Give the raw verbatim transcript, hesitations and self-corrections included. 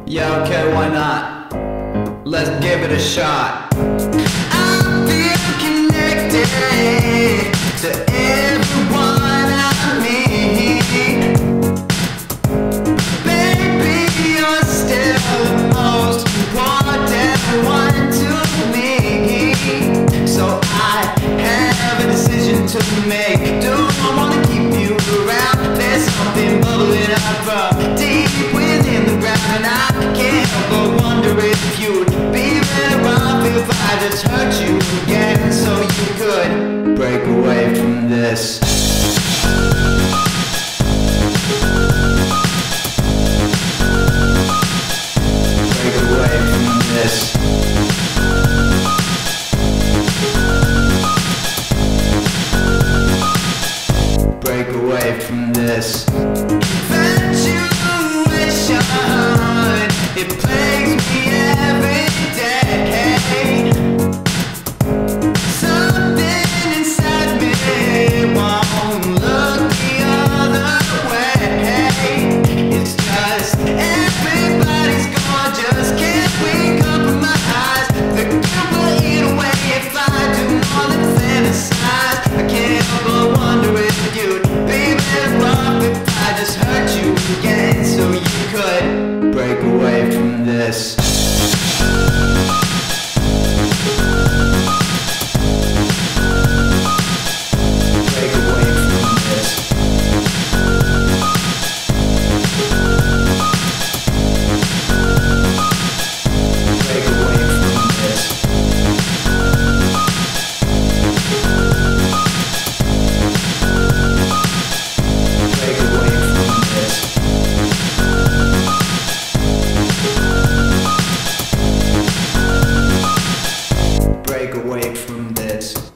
Yeah, okay, why not? Let's give it a shot. I feel connected to everyone I meet. Baby, you're still the most important one to me. So I have a decision to make. Do I want to keep you around? There's something bubbling up from deep within the ground, and I can't help but wonder if you'd be better off if I just hurt you again, so you could break away from this. Break away from this. Break away from this. Infatuation, it plagues me every day. Something inside me won't look the other way. It's just everybody's gorgeous, can't wake up in my eyes. The girl will eat away if I do more than fantasize. I can't help but wonder if you'd be better off if I just hurt you again, so you could break away from this. Break away from this. Break away from this. Break away from this. Break away from this.